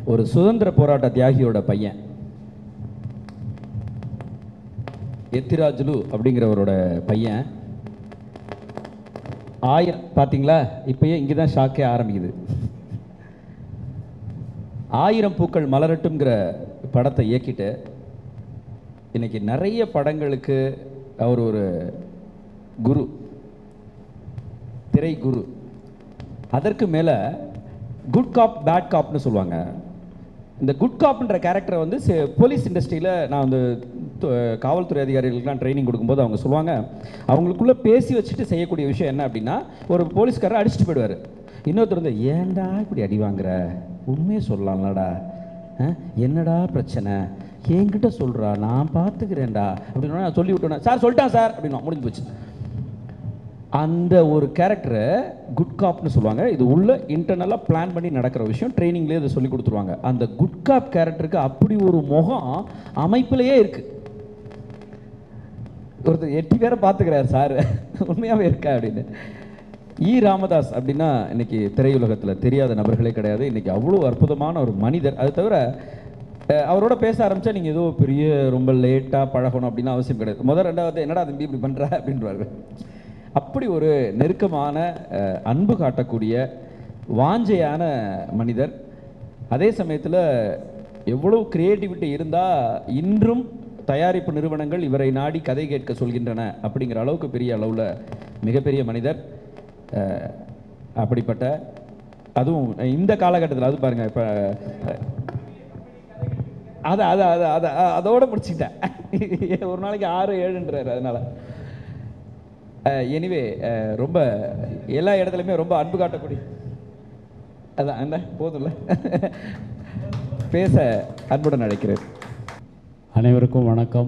ஒரு சுதந்திர போராட்ட தியாகியோட பையன் எத்திராஜுலு அப்படிங்கிறவரோட பையன் பார்த்தீங்களா? இப்பயே இங்கே தான் ஷாக்கே ஆரம்பிக்குது. 1000 பூக்கள் மலரட்டும்ங்கிற படத்தை இயக்கிட்டு இன்னைக்கு நிறைய படங்களுக்கு அவர் ஒரு குரு, திரை குரு. அதற்கு மேலே குட் காப் பேட் காப்னு சொல்லுவாங்க. இந்த குட் காப்ன்ற கேரக்டரை வந்து போலீஸ் இண்டஸ்ட்ரியில் நான் வந்து காவல்துறை அதிகாரிகளுக்கெலாம் ட்ரைனிங் கொடுக்கும்போது அவங்க சொல்லுவாங்க, அவங்களுக்குள்ளே பேசி வச்சுட்டு செய்யக்கூடிய விஷயம் என்ன அப்படின்னா, ஒரு போலீஸ்காரரை அடிச்சுட்டு போயிடுவார். இன்னொருத்தர் வந்து ஏன்டா இப்படி அடி வாங்குற, உண்மையே சொல்லலாம்லடா, என்னடா பிரச்சனை என்கிட்ட சொல்கிறா, நான் பார்த்துக்கிறேன்டா அப்படின்னு நான் சொல்லி விட்டோன்னே, சார் சொல்லிட்டான் சார் அப்படின்னா முடிஞ்சு போச்சு. அந்த ஒரு கேரக்டரை குட் காப்னு சொல்லுவாங்க. இது உள்ள இன்டர்னலாக பிளான் பண்ணி நடக்கிற விஷயம், ட்ரைனிங்லேயே இதை சொல்லி கொடுத்துருவாங்க. அந்த குட் காப் கேரக்டருக்கு அப்படி ஒரு முகம் அமைப்பிலேயே இருக்குது. ஒருத்தர் 8 பேரை பார்த்துக்கிறார் சார், உண்மையாகவே இருக்கா அப்படின்னு. ராமதாஸ் அப்படின்னா இன்னைக்கு திரையுலகத்தில் தெரியாத நபர்களே கிடையாது. இன்னைக்கு அவ்வளோ அற்புதமான ஒரு மனிதர். அது தவிர அவரோட பேச ஆரம்பித்தா நீங்கள் ஏதோ பெரிய ரொம்ப லேட்டாக பழகணும் அப்படின்னு அவசியம் கிடையாது. ரெண்டாவது என்னடா தம்பி இப்படி பண்ணுற அப்படின்றாரு. அப்படி ஒரு நெருக்கமான, அன்பு காட்டக்கூடிய, வாஞ்சையான மனிதர். அதே சமயத்தில் எவ்வளோ கிரியேட்டிவிட்டி இருந்தால் இன்றும் தயாரிப்பு நிறுவனங்கள் இவரை நாடி கதை கேட்க சொல்கின்றன அப்படிங்கிற அளவுக்கு பெரிய அளவில் மிகப்பெரிய மனிதர். அப்படிப்பட்ட, அதுவும் இந்த காலகட்டத்தில், அது பாருங்கள், இப்போ அதோட முடிச்சுக்கிட்டேன். ஒரு நாளைக்கு 6-7ன்றாரு. அதனால் எனிவே ரொம்ப எல்லா இடத்துலையுமே ரொம்ப அன்பு காட்டக்கூடிய, அதான் என்ன போதும்ல, பேச அன்புடன் அழைக்கிறேன். அனைவருக்கும் வணக்கம்.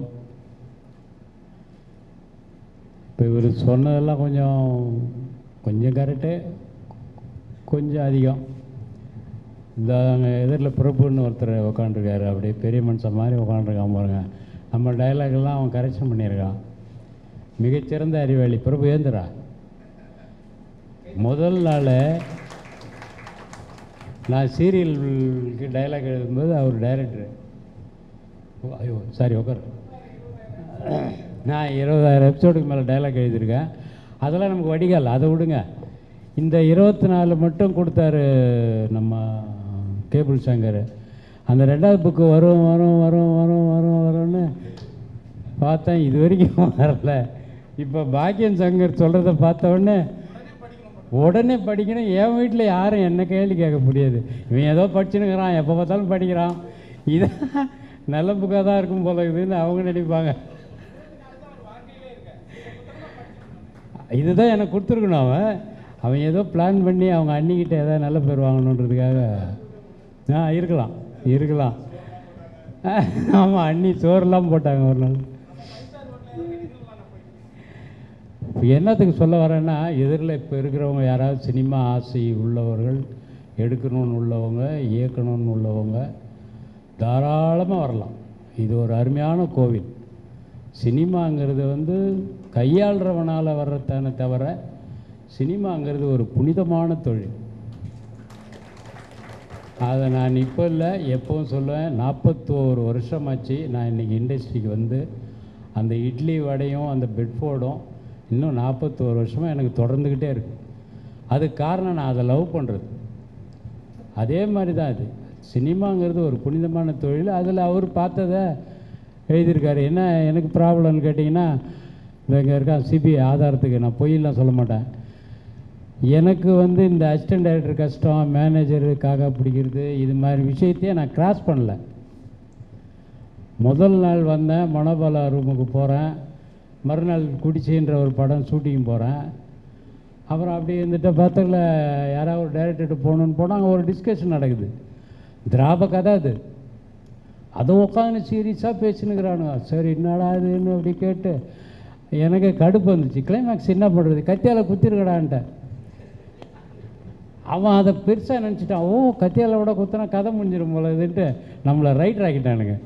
இப்போ இவர் சொன்னதெல்லாம் கொஞ்சம் கரெக்டு, கொஞ்சம் அதிகம். இந்த எதிரில் பிறப்புன்னு ஒருத்தர் உட்காந்துருக்காரு, அப்படியே பெரிய மனுஷன் மாதிரி உட்காந்துருக்கான் பாருங்க. நம்ம டைலாக்லாம் அவன் கரெக்ஷன் பண்ணியிருக்கான். மிகச்சிறந்த அறிவாளி பிரபு. ஏந்திரா முதல் நாள் நான் சீரியலுக்கு டைலாக் எழுதும்போது அவர் டைரக்டரு, ஐயோ சாரி உட்கார், நான் 20,000 எபிசோடுக்கு மேலே டைலாக் எழுதியிருக்கேன். அதெல்லாம் நமக்கு வடிகால், அதை விடுங்க. இந்த 24 மட்டும் கொடுத்தாரு நம்ம கேபிள் சங்கர். அந்த 2வது புக்கு வரும்னு பார்த்தேன், இது வரைக்கும் வரல. இப்போ பாக்கியன் சங்கர் சொல்கிறத பார்த்த உடனே படிக்கணும். என் வீட்டில் யாரும் என்ன கேள்வி கேட்க முடியாது. இவன் ஏதோ படிச்சுன்னுக்கிறான், எப்போ பார்த்தாலும் படிக்கிறான், இது நல்ல புக்காக தான் இருக்கும் போல இருக்குதுன்னு அவங்க நினைப்பாங்க. இதுதான் எனக்கு கொடுத்துருக்கணும். அவன் ஏதோ பிளான் பண்ணி அவங்க அண்ணிக்கிட்ட ஏதாவது நல்ல பேர் வாங்கணுன்றதுக்காக இருக்கலாம். ஆமாம், அண்ணி சோறுலாம் போட்டாங்க ஒரு நாள். என்னத்துக்கு சொல்ல வரேன்னா, எதிரில் இப்போ இருக்கிறவங்க யாராவது சினிமா ஆசை உள்ளவர்கள், எடுக்கணும்னு உள்ளவங்க, இயக்கணும்னு உள்ளவங்க தாராளமாக வரலாம். இது ஒரு அருமையான கோவில். சினிமாங்கிறது கையாளுறவனால் வர்றதானே தவிர, சினிமாங்கிறது ஒரு புனிதமான தொழில். அதை நான் இப்போ இல்லை, எப்பவும் சொல்லுவேன். 41 வருஷமாச்சு நான் இன்றைக்கி இண்டஸ்ட்ரிக்கு அந்த இட்லி வடையும் அந்த பெட்ஃபோர்டும் இன்னும் 41 வருஷமாக எனக்கு தொடர்ந்துக்கிட்டே இருக்குது. அதுக்கு காரணம் நான் அதை லவ் பண்ணுறது. அதே மாதிரி தான் இது. சினிமாங்கிறது ஒரு புனிதமான தொழில். அதில் அவர் பார்த்ததை எழுதியிருக்காரு. என்ன எனக்கு ப்ராப்ளம்னு கேட்டிங்கன்னா, இங்கே இருக்கா சிபிஐ ஆதாரத்துக்கு நான் பொய்யெல்லாம் சொல்ல மாட்டேன். எனக்கு இந்த அசிஸ்டன்ட் டைரக்டர் கஷ்டம், மேனேஜருக்காக பிடிக்கிறது, இது மாதிரி விஷயத்தையே நான் கிராஸ் பண்ணல. முதல் நாள் வந்தேன், மனோபாலா ரூமுக்கு போகிறேன். மறுநாள் குடிச்சின்ற ஒரு படம் ஷூட்டிங் போகிறேன். அப்புறம் அப்படி இருந்துட்டு பக்கத்தில் யாராவது ஒரு டைரக்டர்கிட்ட போகணுன்னு போனால் அங்கே ஒரு டிஸ்கஷன் நடக்குது. திராப கதை அது. அதை உட்காந்து சீரியஸாக பேசினுக்கிறானுங்க. சரி என்னடா இதுன்னு அப்படி கேட்டு எனக்கு கடுப்பு வந்துச்சு. கிளைமேக்ஸ் என்ன பண்ணுறது, கத்தியால் குத்திருக்கடான்ட்ட. அவன் அதை பெருசாக நினச்சிட்டான். ஓ, கத்தியால் விட குத்தினா கதை முடிஞ்சிடும் போல இதுன்ட்டு நம்மளை ரைட்டர் ஆக்கிட்டானுங்க.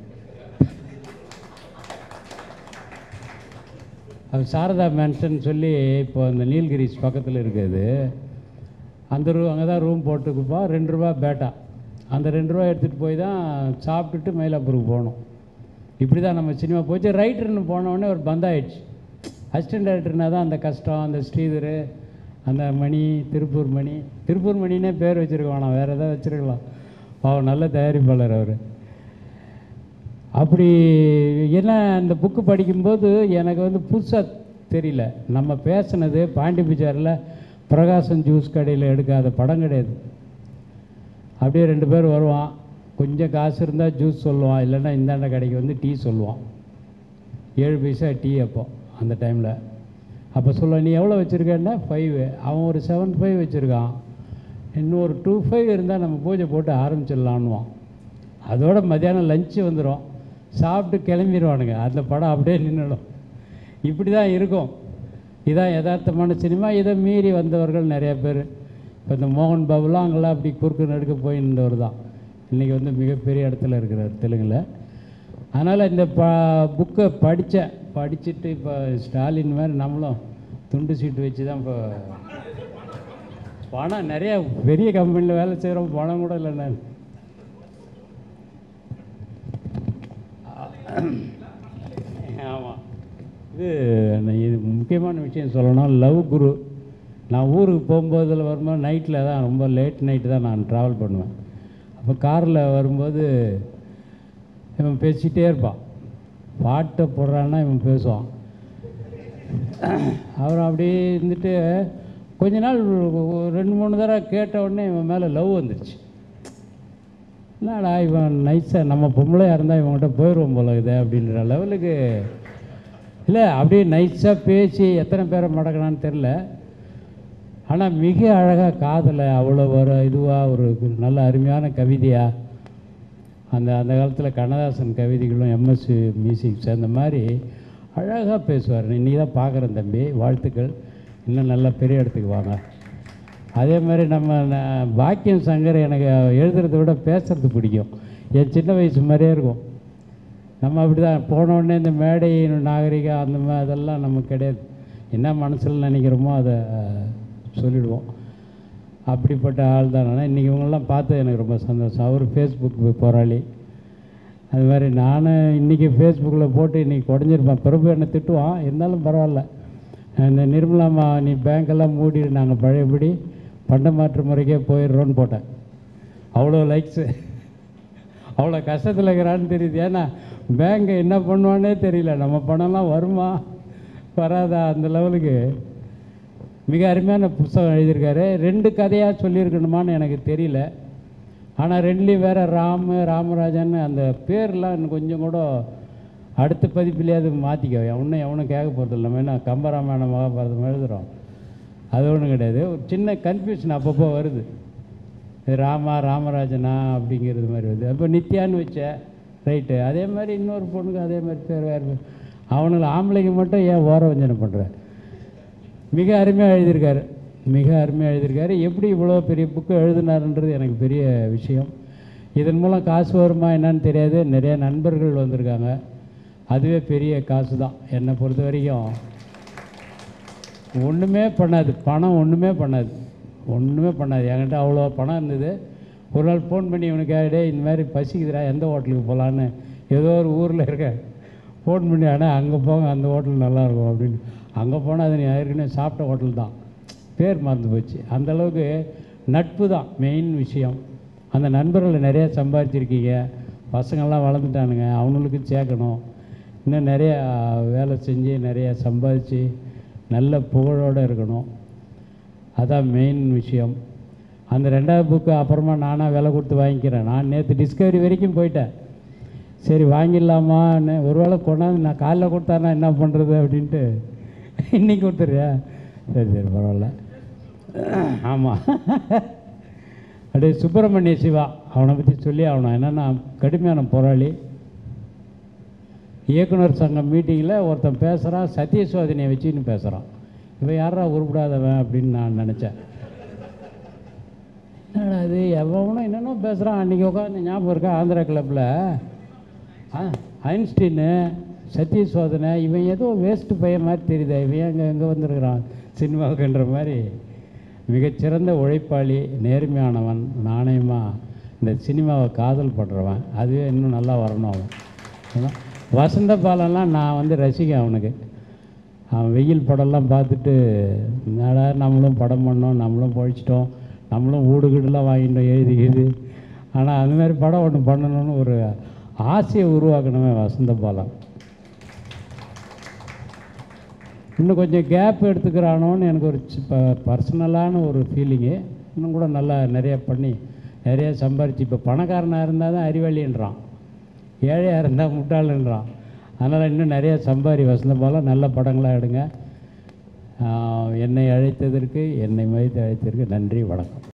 அது சாரதா மேன்ஷன் சொல்லி இப்போ அந்த நீல்கிரிஸ் பக்கத்தில் இருக்குது. அந்த அங்கே தான் ரூம் போட்டுக்குப்பா, 2 ரூபா பேட்டா. அந்த 2 ரூபா எடுத்துகிட்டு போய் தான் சாப்பிட்டுட்டு மயிலாப்பூருக்கு போனோம். இப்படி தான் நம்ம சினிமா போச்சு. ரைட்டர்னு போனோடனே ஒரு பந்தாயிடுச்சு. அசிஸ்டன்ட் டைரக்டர்னா தான் அந்த கஷ்டம், அந்த ஸ்ரீதர், அந்த மணி, திருப்பூர் மணினே பேர் வச்சுருக்கோம். நான் வேறு எதாவது வச்சுருக்கலாம். அவன் நல்ல தயாரிப்பாளர் அவர். அப்படி ஏன்னா அந்த புக்கு படிக்கும்போது எனக்கு வந்து புதுசாக தெரியல. நம்ம பேசுனது பாண்டி பஜாரில் பிரகாசம் ஜூஸ் கடையில் எடுக்காத படம் கிடையாது. அப்படியே 2 பேர் வருவான், கொஞ்சம் காசு இருந்தால் ஜூஸ் சொல்லுவான், இல்லைன்னா இந்தாண்ட கடைக்கு வந்து டீ சொல்லுவான். 7 பைசா டீ அப்போ அந்த டைமில். அப்போ சொல்லுவான், நீ எவ்வளோ வச்சுருக்கேன்னா 5. அவன் ஒரு 7.5 வச்சுருக்கான். இன்னும் ஒரு 2.5 இருந்தால் நம்ம பூஜை போட்டு ஆரம்பிச்சிடலான்னுவான். அதோட மத்தியானம் லஞ்சு வந்துடும், சாப்பிட்டு கிளம்பிடுவானுங்க. அந்த படம் அப்படியே நின்றுடும். இப்படி தான் இருக்கும். இதான் யதார்த்தமான சினிமா. இதை மீறி வந்தவர்கள் நிறைய பேர். இப்போ இந்த மோகன் பாபுலாம் அங்கெல்லாம் அப்படி குறுக்கு நடுக்க போயிருந்தவர் தான். இன்றைக்கி வந்து மிகப்பெரிய இடத்துல இருக்கிறார் தெலுங்கில். அதனால் இந்த புக்கை படிச்சுட்டு இப்போ ஸ்டாலின் மாதிரி நம்மளும் துண்டு சீட்டு வச்சு தான் இப்போ பணம் நிறையா பெரிய கம்பெனியில் வேலை செய்கிறோம், பணம் கூட இல்லை. நான் ஆமாம், இது முக்கியமான விஷயம் சொல்லணும். Love guru. நான் ஊருக்கு போகும்போதில் வரும்போது நைட்டில் தான், ரொம்ப லேட் நைட்டு தான் நான் ட்ராவல் பண்ணுவேன். அப்போ காரில் வரும்போது இவன் பேசிகிட்டே இருப்பான். பாட்டை போடுறான்னா இவன் பேசுவான். அப்புறம் அப்படியே இருந்துட்டு கொஞ்ச நாள் 2-3 தடவை கேட்ட உடனே இவன் மேலே லவ் வந்துருச்சு. என்னடா இவன் நைஸாக நம்ம பொம்பளையாக இருந்தால் இவங்ககிட்ட போயிடுவோம் போல இது அப்படின்ற லெவலுக்கு இல்லை. அப்படியே நைஸாக பேசி எத்தனை பேரை மடக்கணான்னு தெரில. ஆனால் மிக அழகாக காதலை அவ்வளோ ஒரு இதுவாக ஒரு நல்ல அருமையான கவிதையாக அந்த காலத்தில் கண்ணதாசன் கவிதைகளும் எம்எஸ் மியூசிக் சேர்ந்த மாதிரி அழகாக பேசுவார். இன்றைக்கி தான் பார்க்குறேன் தம்பி, வாழ்த்துக்கள். இன்னும் நல்லா பெரிய இடத்துக்கு வாங்க. அதே மாதிரி நம்ம பாக்கியம் சங்கர் எனக்கு எழுதுறதை விட பேசுகிறது பிடிக்கும். என் சின்ன வயசு மாதிரியே இருக்கும். நம்ம அப்படி தான் போனோடனே இந்த மேடை நாகரிகம் அந்த மாதிரி அதெல்லாம் நமக்கு கிடையாது. என்ன மனசில் நினைக்கிறோமோ அதை சொல்லிவிடுவோம். அப்படிப்பட்ட ஆள் தான் நான். இன்றைக்கி இவங்கெல்லாம் பார்த்து எனக்கு ரொம்ப சந்தோஷம். அவர் ஃபேஸ்புக் போராளி. அது மாதிரி நானும் இன்றைக்கி ஃபேஸ்புக்கில் போட்டு இன்றைக்கி குறைஞ்சிருப்பேன். பிரபு என்னை திட்டுவான், இருந்தாலும் பரவாயில்ல. இந்த நிர்மலாமா நீ பேங்க்கெல்லாம் மூடிடு, நாங்கள் பழையபடி பண்ட மாற்று முறைக்கே போயிடுறோன்னு போட்டேன். அவ்வளோ லைக்ஸு. அவ்வளோ கஷ்டத்தில் இருக்கிறான்னு தெரியுது. ஏன்னா பேங்க்கை என்ன பண்ணுவானே தெரியல. நம்ம பணம்லாம் வருமா வராதா அந்த லெவலுக்கு. மிக அருமையான புத்தகம் எழுதியிருக்காரு. 2 கதையாக சொல்லியிருக்கணுமான்னு எனக்கு தெரியல. ஆனால் 2லேயும் வேறு ராமராஜன் அந்த பேர்லாம் இன்னும் கொஞ்சம் கூட அடுத்த பதிப்பிலேயாவது மாற்றிக்க. எவனும் கேட்க போகிறது. நம்ம என்ன கம்பராமாயணம் மகாபாரதம் எழுதுகிறோம், அது ஒன்றும் கிடையாது. ஒரு சின்ன கன்ஃபியூஷன் அப்பப்போ வருது. ராமராஜனா அப்படிங்கிறது மாதிரி வருது. அப்போ நித்யான்னு வச்ச ரைட்டு. அதே மாதிரி இன்னொரு பொண்ணுக்கு அதே மாதிரி பேர் வேறு. அவனுக்கு ஆம்பளைக்கு மட்டும் ஏன் ஓரவஞ்சனை பண்ணுற? மிக அருமையாக எழுதியிருக்காரு. எப்படி இவ்வளோ பெரிய புக்கு எழுதினாருன்றது எனக்கு பெரிய விஷயம். இதன் மூலம் காசு வருமா என்னன்னு தெரியாது. நிறைய நண்பர்கள் வந்திருக்காங்க. அதுவே பெரிய காசு தான். என்னை பொறுத்த வரைக்கும் ஒன்றுமே பண்ணாது. பணம் ஒன்றுமே பண்ணாது. என்கிட்ட அவ்வளோ பணம் இருந்தது. ஒரு நாள் ஃபோன் பண்ணி இவனுக்கு டே இந்த மாதிரி பசிக்குதுடா, எந்த ஹோட்டலுக்கு போகலான்னு, ஏதோ ஒரு ஊரில் இருக்க ஃபோன் பண்ணி, ஆனால் அங்கே போங்க, அந்த ஹோட்டல் நல்லாயிருக்கும் அப்படின்னு. அங்கே போனால் அது நீ ஏற்கனவே சாப்பிட்ட ஹோட்டல் தான், பேர் மறந்து போச்சு. அந்தளவுக்கு நட்பு தான் மெயின் விஷயம். அந்த நண்பர்களை நிறையா சம்பாதிச்சிருக்கீங்க. பசங்கள்லாம் வளர்ந்துட்டானுங்க, அவங்களுக்கு சேர்க்கணும். இன்னும் நிறையா வேலை செஞ்சு நிறையா சம்பாதிச்சு நல்ல புகழோடு இருக்கணும். அதான் மெயின் விஷயம். அந்த 2வது புக்கு அப்புறமா நானாக விலை கொடுத்து வாங்கிக்கிறேன். நான் நேற்று டிஸ்கவரி வரைக்கும் போயிட்டேன். சரி வாங்கிடலாமான்னு. ஒரு வேளை கொண்டாந்து நான் காலைல கொடுத்தானா என்ன பண்ணுறது அப்படின்ட்டு இன்றைக்கி கொடுத்துறியா? சரி பரவாயில்ல. ஆமாம், அப்படியே சுப்பிரமணிய சிவா அவனை பற்றி சொல்லி ஆகணும். என்னென்னா கடுமையான போராளி. இயக்குனர் சங்கம் மீட்டிங்கில் ஒருத்தன் பேசுகிறான், சத்தியசோதனையை வச்சுன்னு பேசுகிறான். இவன் யாரா உருப்படாதவன் அப்படின்னு நான் நினச்சேன். என்னடா அது எவனும் என்னென்னோ பேசுகிறான். அன்றைக்கி உட்காந்து ஞாபகம் இருக்கா, ஆந்திரா கிளப்பில் ஐன்ஸ்டீனு சத்தியசோதனை, இவன் ஏதோ வேஸ்ட்டு பையன் மாதிரி தெரியுதா, இவன் எங்கே வந்திருக்கிறான் சினிமாவுக்குன்ற மாதிரி. மிகச்சிறந்த உழைப்பாளி, நேர்மையானவன், நாணயமாக இந்த சினிமாவை காதல் பண்ணுறவன், அதுவே இன்னும் நல்லா வரணும் அவன். ஏன்னா வசந்த பாலன்லாம் நான் வந்து ரசிகன் அவனுக்கு. அவன் வெயில் படம்லாம் பார்த்துட்டு என்னடா நம்மளும் படம் பண்ணோம், நம்மளும் பொழிச்சிட்டோம், நம்மளும் வீடுகீடுலாம் வாங்கிட்டோம் எழுதிக்கிது. ஆனால் அதுமாதிரி படம் ஒன்று பண்ணணும்னு ஒரு ஆசையை உருவாக்கணுமே வசந்த பாலன். இன்னும் கொஞ்சம் கேப் எடுத்துக்கிறானோன்னு எனக்கு ஒரு பர்சனலான ஒரு ஃபீலிங்கு. இன்னும் கூட நல்லா நிறையா பண்ணி நிறையா சம்பாரிச்சு, இப்போ பணக்காரனாக இருந்தால் தான் அறிவாளின்றான், ஏழையாக இருந்தால் முட்டாளுன்றான். அதனால் இன்னும் நிறையா சம்பாரி வசந்த பாலன். நல்ல படங்களாக எடுங்க. என்னை அழைத்ததற்கு, என்னை மதித்து அழைத்ததற்கு நன்றி, வணக்கம்.